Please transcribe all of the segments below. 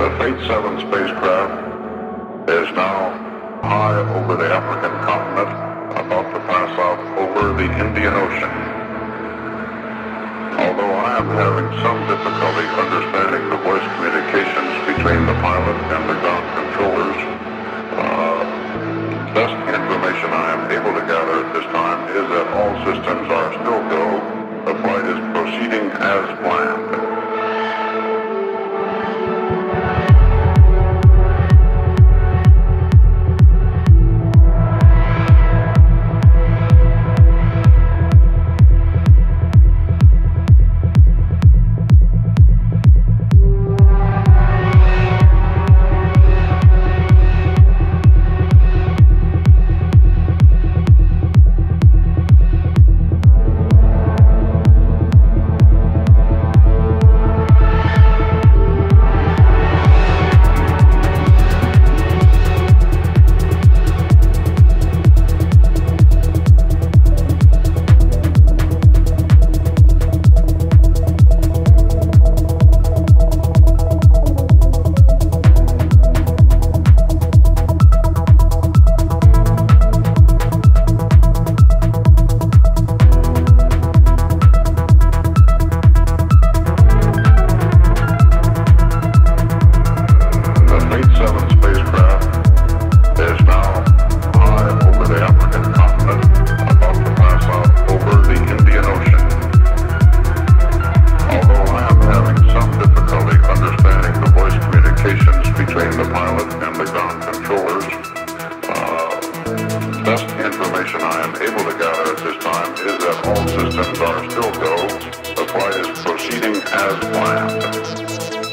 The Fate 7 spacecraft is now high over the African continent, about to pass out over the Indian Ocean. Although I am having some difficulty understanding the voice communications between the pilot and the ground controllers, best information I am able to gather at this time is that all systems are still go. The flight is proceeding as planned. Best information I am able to gather at this time is that all systems are still go. The flight is proceeding as planned.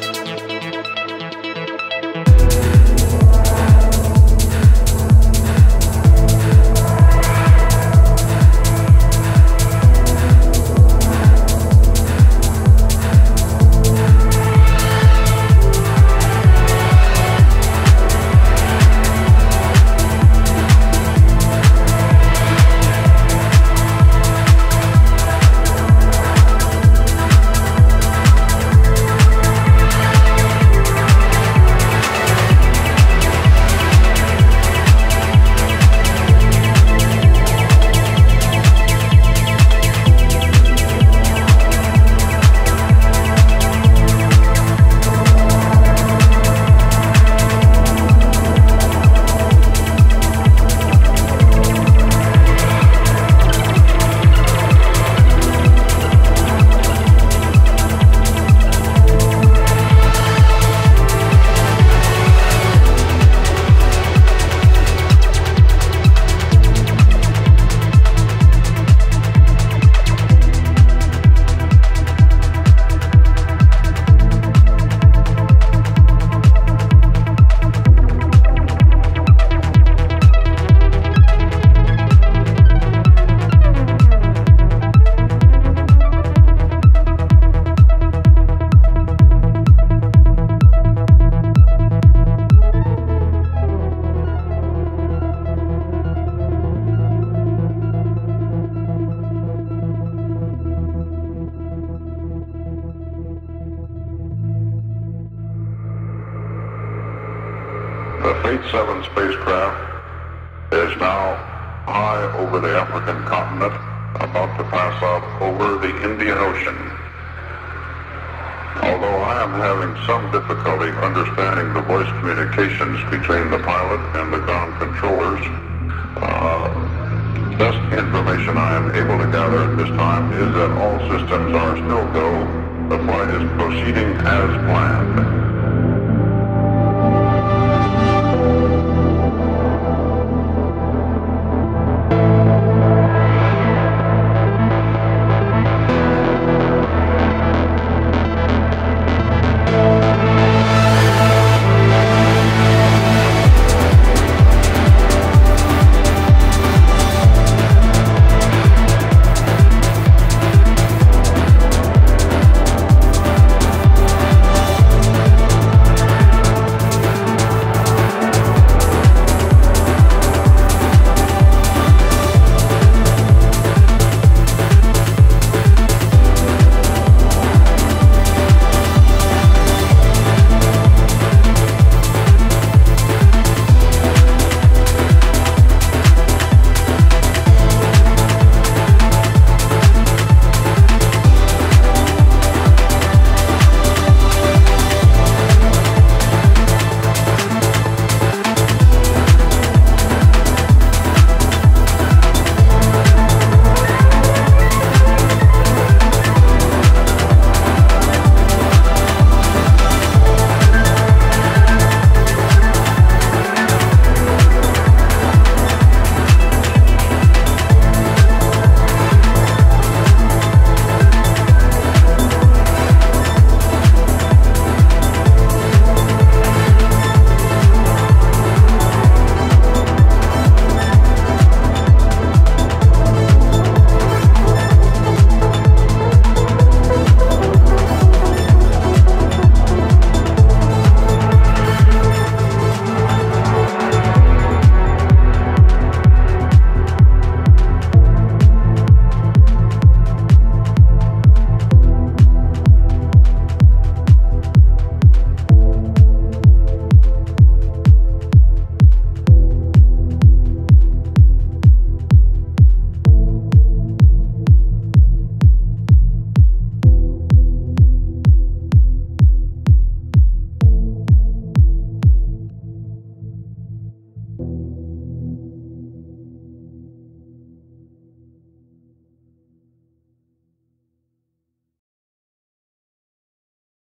The Fate 7 spacecraft is now high over the African continent, about to pass out over the Indian Ocean. Although I am having some difficulty understanding the voice communications between the pilot and the ground controllers, best information I am able to gather at this time is that all systems are still go. The flight is proceeding as planned.